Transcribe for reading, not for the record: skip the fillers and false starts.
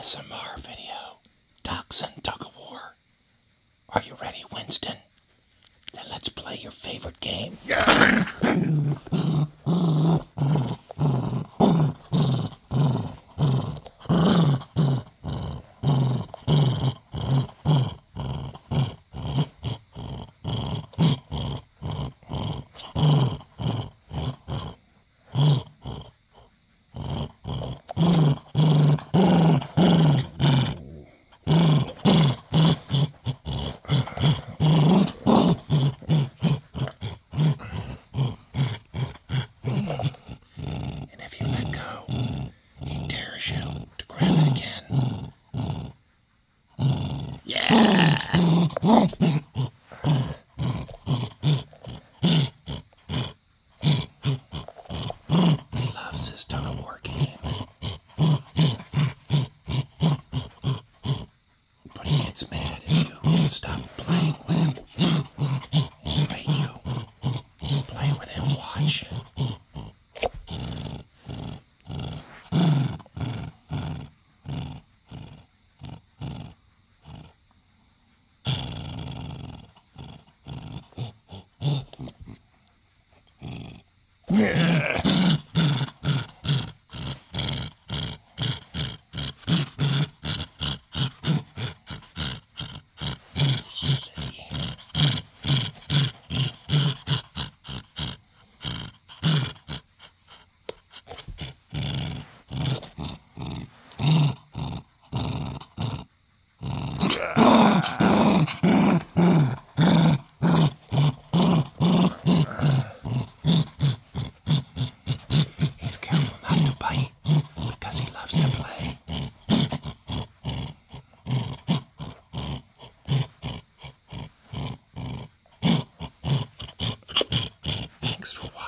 ASMR video, Dachshund Tug A War. Are you ready, Winston? Then let's play your favorite game. Yeah. And if you let go, he dares you to grab it again. Yeah! He loves his tug of war game. But he gets mad if you stop playing with him and make you play with him. Watch. Yeah. He's careful not to bite because he loves to play. Thanks for watching.